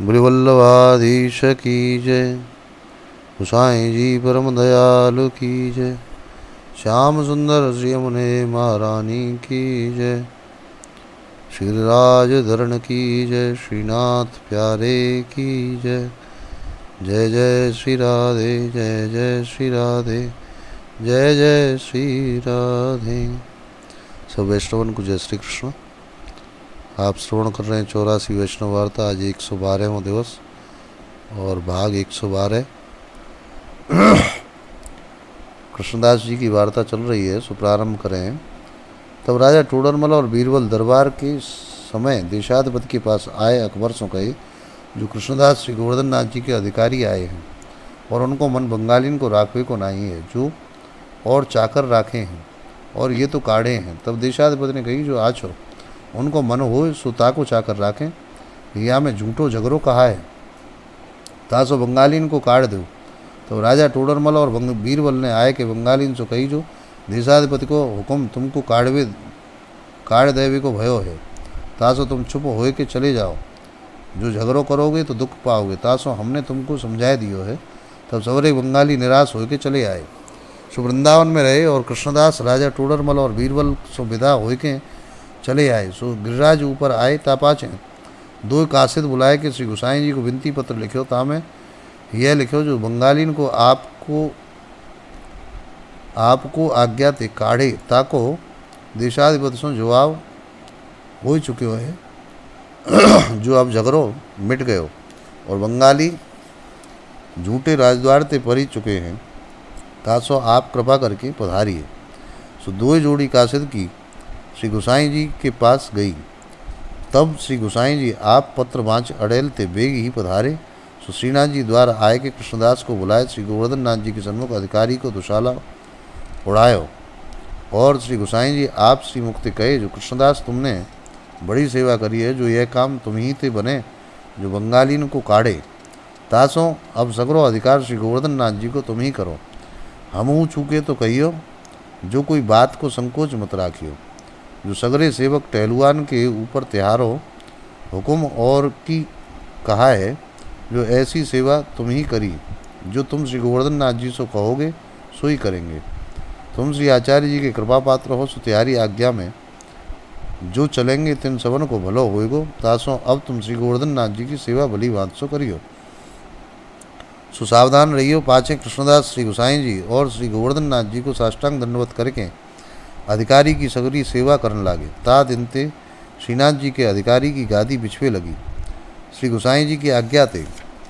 गुरुवल्लभाधीश की जय। गोसाई जी परम दयालु की जय। श्याम सुंदर श्री यमुने महारानी की जय। श्रीराज धरण की जय। श्रीनाथ प्यारे की जय। जय जय श्री राधे, जय जय श्री राधे, जय जय श्री राधे। सब वैष्णवन को जय श्री कृष्ण। आप श्रवण कर रहे हैं 84 वैष्णव वार्ता। आज 112वां दिवस और भाग 112। कृष्णदास जी की वार्ता चल रही है, सो प्रारंभ करें। तब राजा टोडरमल और बीरबल दरबार के समय देशाधिपति के पास आए। अकबर सो कहे, जो कृष्णदास श्री गोवर्धन नाथ जी के अधिकारी आए हैं और उनको मन बंगालिन को राखवे को नहीं है, जो और चाकर राखे हैं और ये तो काढ़े हैं। तब देशाधिपति ने कही, जो आछो उनको मन हो सो ताको चाकर राखें, या में झूठो झगड़ो कहा है, तासो बंगालिन को काढ़ दो। तो राजा टोडरमल और बीरबल ने आए कि बंगालिन सो कही, जो देशाधिपति को हुक्म तुमको काढ़ देवे को भयो है, तासो तुम चुप होए के चले जाओ। जो झगड़ो करोगे तो दुख पाओगे, तासो हमने तुमको समझा दियो है। तब सवरे बंगाली निराश होके चले आए। सो वृंदावन में रहे और कृष्णदास राजा टोडरमल और बीरबल सो विदा होके चले आए। सो गिरिराज ऊपर आए। तापाचे दो कासिद बुलाए कि श्री गोसाई जी को विनती पत्र लिखो। तामें यह लिखो, जो बंगालिन को आपको आज्ञा ते काढ़े, ताको देशाधिपति से जवाब हो चुके है, जो अब झगड़ो मिट गयो और बंगाली झूठे राजद्वार ते परी चुके हैं, तासो आप कृपा करके पधारिए। सो दो जोड़ी कासिद की श्री गोसाई जी के पास गई। तब श्री गोसाई जी आप पत्र बाँच अड़ेल ते बेग ही पधारे। सो श्रीनाथ जी द्वारा आए के कृष्णदास को बुलाए। श्री गोवर्धन नाथ जी के सन्मुख अधिकारी को दुशाला उड़ायो और श्री गोसाई जी आप श्री मुक्ति कहे, जो कृष्णदास तुमने बड़ी सेवा करी है, जो यह काम तुम ही ते बने, जो बंगालीन को काढ़े, तासो अब सगरो अधिकार श्री गोवर्धन नाथ जी को तुम ही करो। हमहू चूके तो कहियो, जो कोई बात को संकोच मत राखियो। जो सगरे सेवक टहलुआन के ऊपर त्योहारो हुक्म और की कहा है, जो ऐसी सेवा तुम ही करी, जो तुम श्री गोवर्धन नाथ जी से कहोगे सो ही करेंगे। तुम श्री आचार्य जी के कृपा पात्र हो, सो तुम्हारी आज्ञा में जो चलेंगे तिन सबन को भलो होएगो। तासो अब तुम श्री गोवर्धन नाथ जी की सेवा भली बात सो करियो। सो सावधान रहियो। पाछे कृष्णदास श्री गोसाई जी और श्री गोवर्धन नाथ जी को साष्टांग दंडवत करके अधिकारी की सगरी सेवा करने लागे। ता दिन ते श्रीनाथ जी के अधिकारी की गादी बिछवे लगी। श्री गोसाई जी की आज्ञा थे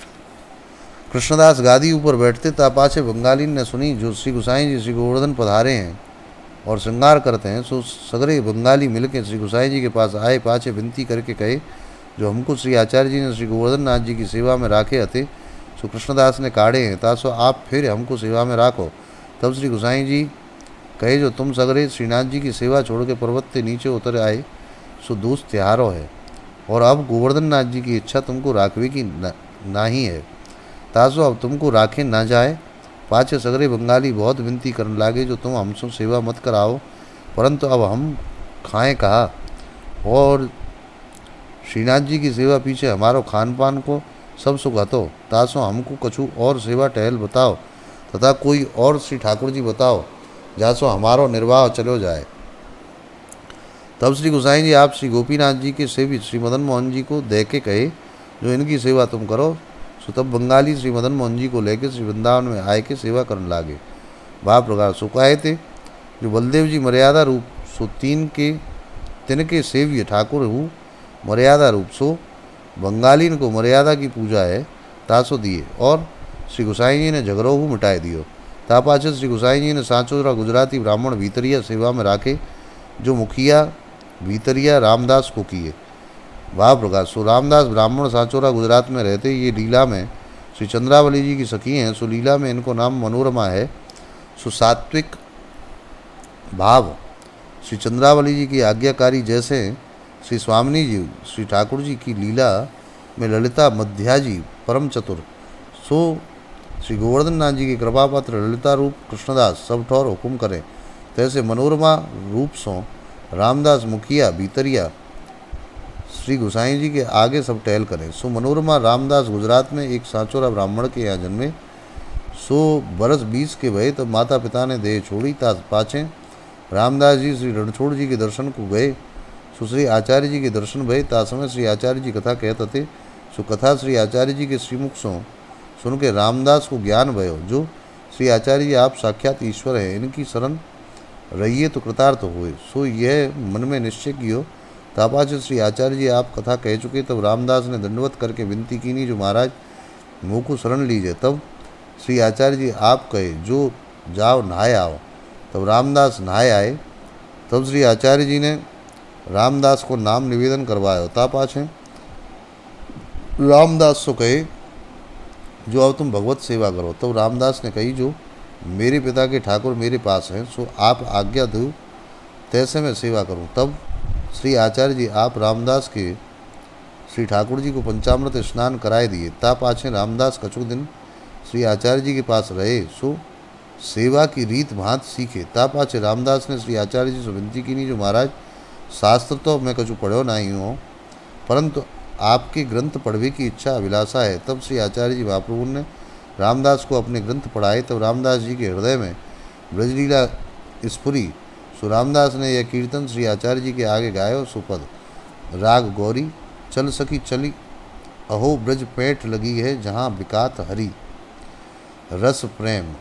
कृष्णदास गादी ऊपर बैठते। ता पाछे बंगालीन ने सुनी, जो श्री गोसाई जी श्री गोवर्धन पधारे हैं और श्रृंगार करते हैं। सो सगरे बंगाली मिलकर श्री गोसाई जी के पास आए। पाछे विनती करके कहे, जो हमको श्री आचार्य जी ने श्री गोवर्धन नाथ जी की सेवा में राखे हते, सो कृष्णदास ने काढ़े हैं, तासो आप फिर हमको सेवा में राखो। तब श्री गोसाई जी कहे, जो तुम सगरे श्रीनाथ जी की सेवा छोड़ के पर्वत से नीचे उतर आए, सो दोस्त त्योहारो है और अब गोवर्धन नाथ जी की इच्छा तुमको राखवे की नहीं है, तासो अब तुमको राखे ना जाए। पाछे सगरे बंगाली बहुत विनती करने लागे, जो तुम हमसे सेवा मत कराओ, परंतु अब हम खाएं कहा और श्रीनाथ जी की सेवा पीछे हमारो खान पान को सब सुख हतो, तासो हमको कछु और सेवा टहल बताओ, तथा कोई और श्री ठाकुर जी बताओ, जासो हमारो निर्वाह चलो जाए। तब श्री गोसाई जी आप श्री गोपीनाथ जी के सेवित श्री मदन मोहन जी को दे के कहे, जो इनकी सेवा तुम करो। सो तब बंगाली श्री मदन मोहन जी को लेकर श्री वृंदावन में आए के सेवा करने लागे। भाव प्रकार सुखाए थे, जो बलदेव जी मर्यादा रूप सो तिनके सेव्य ठाकुर हूँ मर्यादा रूप। सो बंगालीन को मर्यादा की पूजा है, तासो दिए और श्री गोसाई जी ने झगड़ो हूँ मिटाए दियो। तापाचे श्री गोसाई जी ने सांचोरा गुजराती ब्राह्मण भीतरिया सेवा में राखे, जो मुखिया भीतरिया रामदास को किए। भाव प्रकाश सो रामदास ब्राह्मण सांचोरा गुजरात में रहते। ये लीला में श्री चंद्रावली जी की सखी हैं। सो लीला में इनको नाम मनोरमा है। सो सात्विक भाव श्री चंद्रावली जी की आज्ञाकारी, जैसे श्री स्वामिनी जी श्री ठाकुर जी की लीला में ललिता मध्या जी परम चतुर। सो श्री गोवर्धन नाथ जी की कृपा पात्र ललिता रूप कृष्णदास सब ठौर हुक्म करें, तैसे मनोरमा रूप सो रामदास मुखिया भीतरिया श्री गोसाई जी के आगे सब टहल करें। सो मनोरमा रामदास गुजरात में एक सांचोरा ब्राह्मण के यहाँ जन्मे। सो बरस 20 के भये तब माता पिता ने देह छोड़ी। ता पाछे रामदास जी श्री रणछोड़ जी के दर्शन को गए। सो श्री आचार्य जी के दर्शन भये। ता समय श्री आचार्य जी कथा कहत थे। सो कथा श्री आचार्य जी के श्रीमुख सो सुन के रामदास को ज्ञान भयो जो श्री आचार्य जी आप साक्षात ईश्वर है, इनकी शरण रहिए तो कृतार्थ हुए। सो यह मन में निश्चय कियो। तापाच श्री आचार्य जी आप कथा कह चुके। तब रामदास ने दंडवत करके विनती कीनी जो महाराज मुँह को शरण लीजिए। तब श्री आचार्य जी आप कहे जो जाओ नहाए आओ। तब रामदास नहाए आए। तब श्री आचार्य जी ने रामदास को नाम निवेदन करवाया। तापाच रामदास को कहे जो अब तुम भगवत सेवा करो। तब रामदास ने कही जो मेरे पिता के ठाकुर मेरे पास हैं, सो आप आज्ञा दो तैसे मैं सेवा करूं। तब श्री आचार्य जी आप रामदास के श्री ठाकुर जी को पंचामृत स्नान कराए दिए। ता पाछे रामदास कछुक दिन श्री आचार्य जी के पास रहे। सो सेवा की रीत भांत सीखे। ता पाछे रामदास ने श्री आचार्य जी से विनती की जो महाराज शास्त्र तो मैं कछु पढ़ो नहीं हूँ, परंतु आपके ग्रंथ पढ़वे की इच्छा अभिलाषा है। तब श्री आचार्य जी महाप्रभु ने रामदास को अपने ग्रंथ पढ़ाए। तब रामदास जी के हृदय में ब्रजलीला स्फुरी। सो रामदास ने यह कीर्तन श्री आचार्य जी के आगे गायो। सुपद राग गौरी चल सकी चली अहो ब्रज पेट लगी है जहाँ बिकात हरि रस प्रेम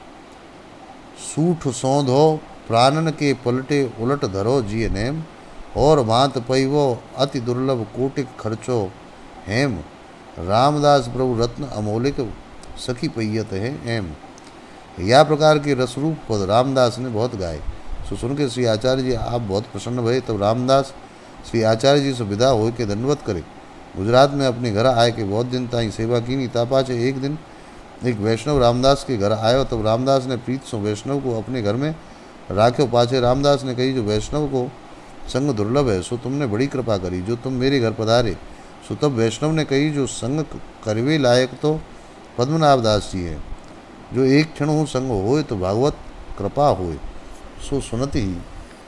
सूठ सौंधो प्राणन के पलटे उलट धरो जिय नेम और भांत पैवो अति दुर्लभ कोटिक खर्चो हेम रामदास प्रभु रत्न अमोलिक सखी पैयत है एम। यह प्रकार के रसरूप पद रामदास ने बहुत गाए। सो सुन के श्री आचार्य जी आप बहुत प्रसन्न भये। तब रामदास श्री आचार्य जी से विदा हो के दंडवत करे गुजरात में अपने घर आए के बहुत दिन ताई सेवा की। तापाचे एक दिन एक वैष्णव रामदास के घर आयो। तब रामदास ने प्रीत सो वैष्णव को अपने घर में राख्यो। पाछे रामदास ने कही जो वैष्णव को संग दुर्लभ है, सो तुमने बड़ी कृपा करी जो तुम मेरे घर पधारे। सो तब वैष्णव ने कही जो संग करवे लायक तो पद्मनाभ दास जी है, जो एक क्षण हो संग होए तो भागवत कृपा होए। सो सुनती ही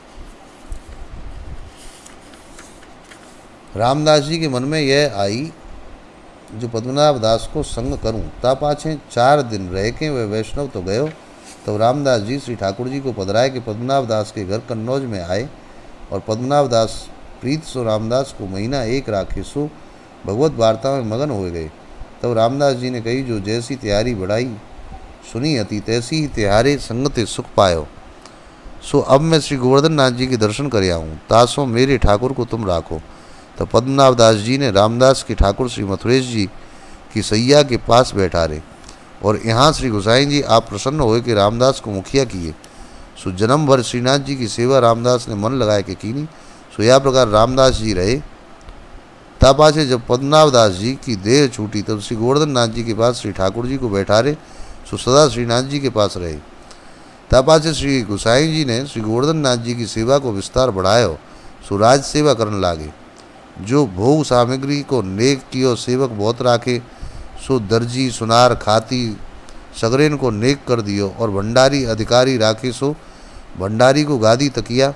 रामदास जी के मन में यह आई जो पद्मनाभ दास को संग करूं। ता पाछे 4 दिन रह के वह वैष्णव तो गयो। तब रामदास जी श्री ठाकुर जी को पधराए के पद्मनाभ दास के घर कन्नौज में आए और पद्मनाभ दास प्रीत सो रामदास को महीना 1 राखे। सो भगवत वार्ता में मगन हो गए। तब रामदास जी ने कही जो जैसी तैयारी बढ़ाई सुनी अति तैसी ही त्यारे संगते सुख पायो। सो अब मैं श्री गोवर्धन नाथ जी के दर्शन कर आऊँ, तासो मेरे ठाकुर को तुम राखो। तब पद्मनाभ दास जी ने रामदास के ठाकुर श्री मथुरेश जी की सैया के पास बैठारे और यहाँ श्री गोसाई जी आप प्रसन्न हुए कि रामदास को मुखिया किए। सो जन्म भर श्रीनाथ जी की सेवा रामदास ने मन लगाए के कीनी। सो यह प्रकार रामदास जी रहे। तापाचे जब पद्मनाभ दास जी की देह छूटी तब श्री गोवर्धन नाथ जी के पास श्री ठाकुर जी को बैठारे। सो सदा श्रीनाथ जी के पास रहे। तापाचे श्री गोसाई जी ने श्री गोवर्धन नाथ जी की सेवा को विस्तार बढ़ायो। सो राज सेवा करने लागे। जो भोग सामग्री को नेक कियो सेवक बहुत राखे। सो दर्जी सुनार खाती सगरेन को नेक कर दियो और भंडारी अधिकारी राखे। सो भंडारी को गादी तकिया।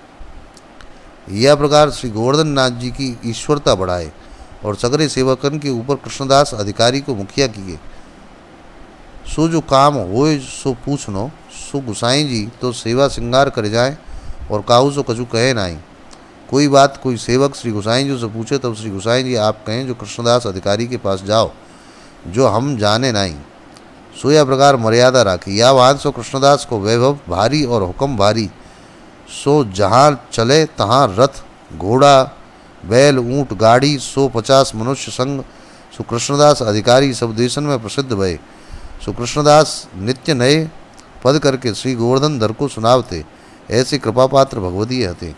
यह प्रकार श्री गोवर्धन नाथ जी की ईश्वरता बढ़ाए और सगरे सेवकन के ऊपर कृष्णदास अधिकारी को मुखिया किए। सो जो काम होए सो पूछनो। सो गुसाई जी तो सेवा श्रृंगार कर जाए और काहू सो कछु कहे नहीं। कोई बात कोई सेवक श्री गोसाई जी से पूछे तब श्री गोसाई जी आप कहें जो कृष्णदास अधिकारी के पास जाओ जो हम जाने नहीं। सो यह प्रकार मर्यादा राखी। या वाहन सो कृष्णदास को वैभव भारी और हुक्म भारी। सो जहाँ चले तहाँ रथ घोड़ा बैल ऊँट गाड़ी। सो 50 मनुष्य संग। सो कृष्णदास अधिकारी सब देशन में प्रसिद्ध भये। सो कृष्णदास नित्य नए पद करके श्री गोवर्धन धर को सुनावते। ऐसे कृपापात्र भगवती हते।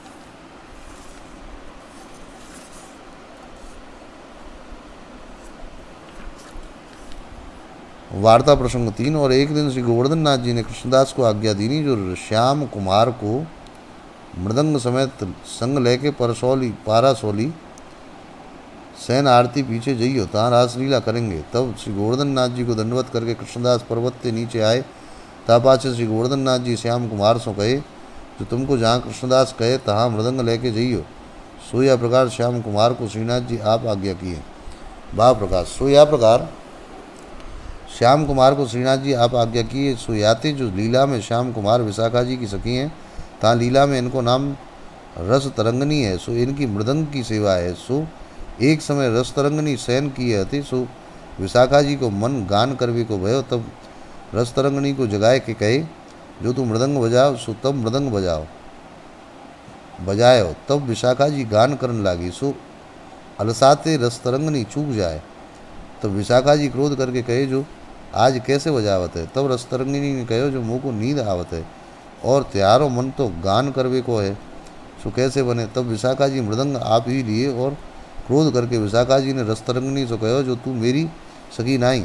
वार्ता प्रसंग 3। और एक दिन श्री गोवर्धन नाथ जी ने कृष्णदास को आज्ञा दीनी जो श्याम कुमार को मृदंग समेत संग लेके पारासोली सैन आरती पीछे जइयो तहाँ रासलीला करेंगे। तब श्री गोवर्धन नाथ जी को दंडवत करके कृष्णदास पर्वत से नीचे आए। तापाचे श्री गोवर्धन नाथ जी श्याम कुमार सो कहे जो तुमको जहाँ कृष्णदास कहे तहाँ मृदंग लेके जइयो। सो यह प्रकार श्याम कुमार को श्रीनाथ जी आप आज्ञा किए। भाव प्रकाश। सो यह प्रकार श्याम कुमार को श्रीनाथ जी आप आज्ञा किए। सो याते जो लीला में श्याम कुमार विशाखा जी की सखी हैं, तहाँ लीला में इनको नाम रस तरंगनी है। सो इनकी मृदंग की सेवा है। सो एक समय रस तरंगनी शयन किए हते। सो विशाखा जी को मन गान करवे को भयो। तब रस तरंगनी को जगाए के कहे, जो तू मृदंग बजाओ। सो तब मृदंग बजायो। तब विशाखा जी गान करने लागी। सो अलसाते रस तरंगनी चूक जाए। तब विशाखा जी क्रोध करके कहे, जो आज कैसे बजावत है। तब रस तरंगिनी ने कहो, जो मुँह को नींद आवत है और त्यारो मन तो गान करवे को है, सो कैसे बने। तब विशाखा जी मृदंग आप ही लिए और क्रोध करके विशाखा जी ने रस तरंगिनी से कहो, जो तू मेरी सगी नाई,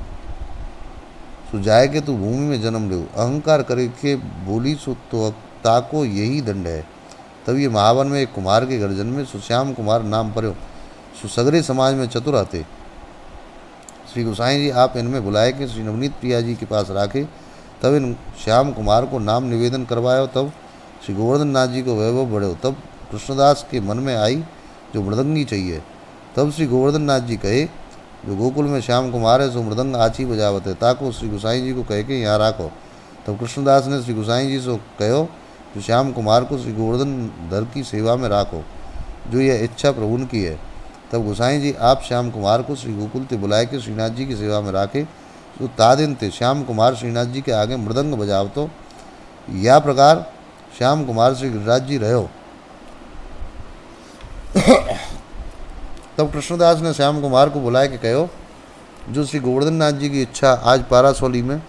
सो जाए के तू भूमि में जन्म ले। अहंकार करके बोली, सो तो ताको यही दंड है। तब ये महावन में एक कुमार के घर जन्मे। सो श्याम कुमार नाम पर्यो। सो सगरे समाज में चतुर आते। श्री गोसाई जी आप इनमें बुलाए कि श्री नवनीत प्रिया जी के पास राखे। तब इन श्याम कुमार को नाम निवेदन करवायो। तब श्री गोवर्धन नाथ जी को वैभव बढ़ो। तब कृष्णदास के मन में आई, जो मृदंगी चाहिए। तब श्री गोवर्धन नाथ जी कहे, जो गोकुल में श्याम कुमार है, सो मृदंग आची बजावत है, ताको श्री गोसाई जी को कह के यहाँ राखो। तब कृष्णदास ने श्री गोसाई जी से कहो, जो श्याम कुमार को श्री गोवर्धन धर की सेवा में राखो, जो यह इच्छा प्रभु की है। तब गोसाई जी आप श्याम कुमार को श्री गोकुल ते बुलाए के श्रीनाथ जी की सेवा में राखे। तो तादिन ते श्याम कुमार श्रीनाथ जी के आगे मृदंग बजावतो। या प्रकार श्याम कुमार श्री गिरिराज जी रहो। तब कृष्णदास ने श्याम कुमार को बुलाए के कहो, जो श्री गोवर्धन नाथ जी की इच्छा आज पारासोली में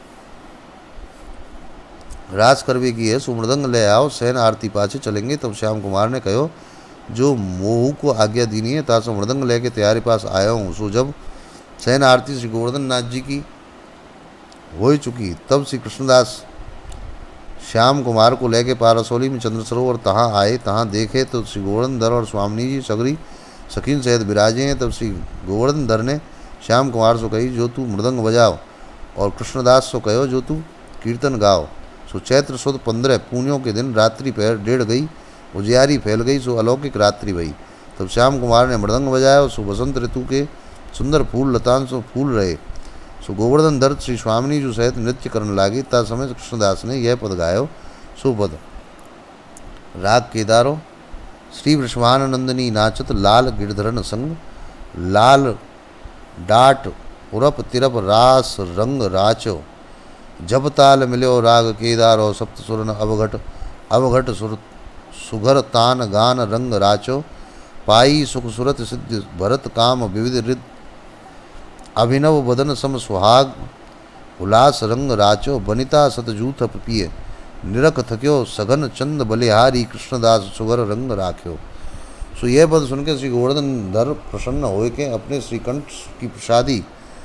रास करवे की है, सो मृदंग ले आओ, सहन आरती पाछे चलेंगे। तब श्याम कुमार ने कहो, जो मोहू को आज्ञा दीनी है, तासो मृदंग लेके तुम्हारे पास आया हूँ। सो जब सहन आरती श्री गोवर्धन नाथ जी की हो चुकी, तब श्री कृष्णदास श्याम कुमार को लेके पारासोली में चंद्र सरोवर तहाँ आए। तहाँ देखे तो श्री गोवर्धन धर और स्वामिनी जी सगरी सखीन सहित विराजे हैं। तब श्री गोवर्धन धर ने श्याम कुमार से कही, जो तू मृदंग बजाओ। और कृष्णदास से कहो, जो तू कीर्तन गाओ। सो चैत्र सुद 15 पूनियों के दिन रात्रि पहर 1:30 गई, उजियारी फैल गई, सो अलौकिक रात्रि भई। तब श्याम कुमार ने मृदंग बजाया। सो बसंत ऋतु के सुंदर फूल लतान सो फूल रहे। सो गोवर्धन धर श्री स्वामिनी जो सहित नृत्य करने लागी। ता समय कृष्णदास ने यह पद गायो। सो पद राग केदारो। श्री वृषभानंदिनी नाचत लाल गिरधरन संग, लाल डाट उरप तिरप रास रंग राचो। जब ताल मिलो राग केदारो, सप्त सुरन अवघट सुर सुघर तान गान रंग राचो। पाई सुख सुरत सिद्ध भरत काम विविध रिद, अभिनव बदन सम सुहाग उल्लास रंग राचो। बनिता सतजूथ पिय निरख थक्यो, सघन चंद बलिहारी कृष्णदास सुगर रंग राख्यो। सो यह पद सुनकर श्री गोवर्धन धर प्रसन्न हो के अपने श्रीकंठ की प्रसादी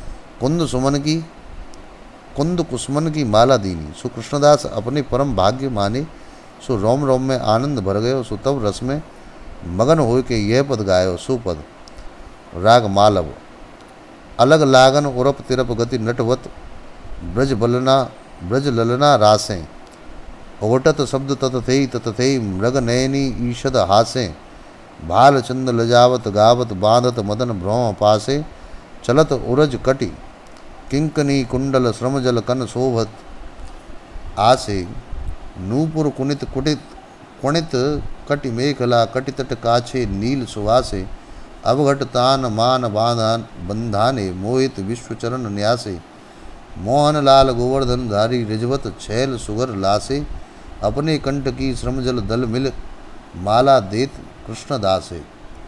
कुंद कुसुमन की माला दीनी। सो कृष्णदास अपने परम भाग्य माने। सो रोम रोम में आनंद भर गयो। सो तब रस में मगन हो के यह पद गायो। सो पद राग मालव। अलग लागन उरप तिरप गति नटवत, ब्रज ललना रासें। ओटत शब्द ततथेई मृग नयनी ईषद हासें। भाल चंद लजावत गावत बांधत मदन भ्रौं पासे। चलत उरज कटि किंकनी कुंडल श्रमजल कन शोभत आसे। नूपुर कुनित कुणित कटि मेखला कटितट काछे नील सुवासे। अवघट तान मान बंधाने मोहित विश्वचरण न्यासे। मोहन लाल गोवर्धन धारी रिजवत छैल सुगर लासे। अपने कंठ की श्रमजल दल मिल माला देत कृष्णदासे।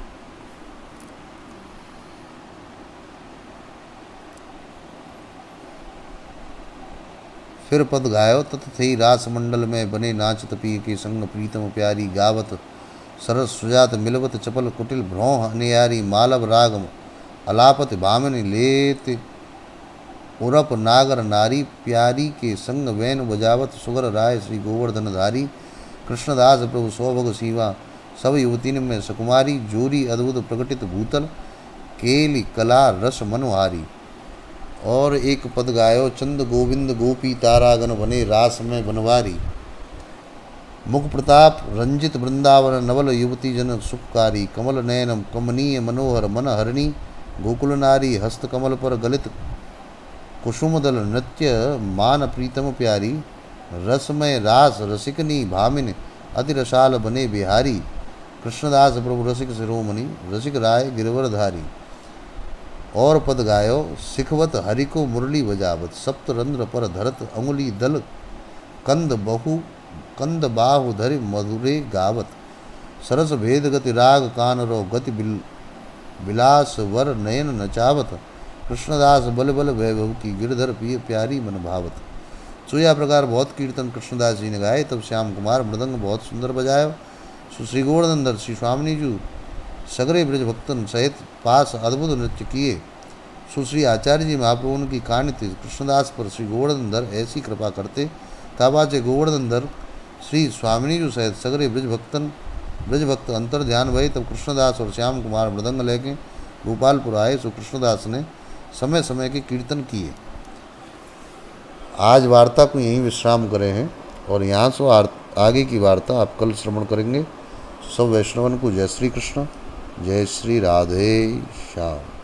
फिर पद गायो। ततथई रास मंडल में बने नाचत पी के संग प्रीतम प्यारी गावत। सरस सुजात मिलवत चपल कुटिल भ्रौं अनियारी। मालव राग अलापत भामिनी लेत उरप नागर नारी। प्यारी के संग वैन बजावत सुगर राय श्री गोवर्धन धारी। कृष्णदास प्रभु सौभग सीवा सब युवतीन में सकुमारी। जोरी अद्भुत प्रकटित भूतल केली कला रस मनोहारी। और एक पद गायो। चंद गोविंद गोपी तारागन बने रास में बनवारी। मुख प्रताप रंजित वृंदावन नवल युवती जन सुखकारी कमल नयनम कमनीय मनोहर मन हरिणी गोकुल नारी हस्त कमल पर गलित कुसुमदल नृत्य मान प्रीतम प्यारी रसमय रास रसिकनी भामिन अति रसाल बने बिहारी कृष्णदास प्रभु रसिक शिरोमणि रसिक राय गिरवरधारी। और पद गायो सिखवत हरि को मुरली बजावत सप्त रंध्र पर धरत अंगुली दल कंद बाहु धरि मधुरे गावत सरस भेद गति राग कानरो गति बिलास वर नयन नचावत कृष्णदास बल बल वैभव की गिरधर पिय प्यारी मन भावत। सो यह प्रकार बहुत कीर्तन कृष्णदास जी ने गाए। तब श्याम कुमार मृदंग बहुत सुंदर बजायो। सो श्री गोवर्धनधर श्री स्वामिनी जी सगरे ब्रज भक्तन सहित पास अद्भुत नृत्य किए। सुश्री आचार्य जी महाप्रभु की कानित कृष्णदास पर श्री गोवर्धनधर ऐसी कृपा करते ताबाचे गोवर्धनधर श्री स्वामिनी जी सहित सगरे ब्रज भक्त अंतर ध्यान भये। तब कृष्णदास और श्याम कुमार मृदंग लेके गोपालपुर आए। सो कृष्णदास ने समय समय के कीर्तन किए। आज वार्ता को यहीं विश्राम करें हैं और यहाँ से आगे की वार्ता आप कल श्रवण करेंगे। सब वैष्णवन को जय श्री कृष्ण, जय श्री राधे श्याम।